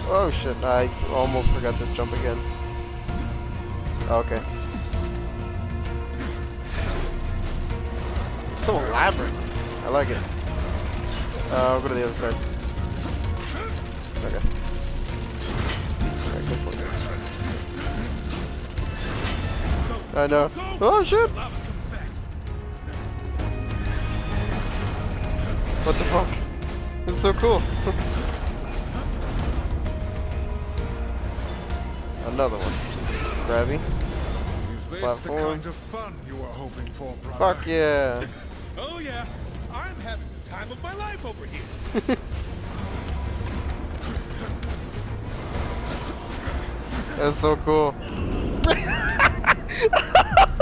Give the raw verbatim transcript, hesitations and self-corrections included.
Oh shit, I almost forgot to jump again. Okay. It's so elaborate. I like it. Uh, I'll go to the other side. Okay. Alright, good point. I know. Oh shit! What the fuck? It's so cool. Another one. Grabby. Is this Platform. the kind of fun you were hoping for, brother? Fuck yeah. Oh yeah, I'm having the time of my life over here. That's so cool.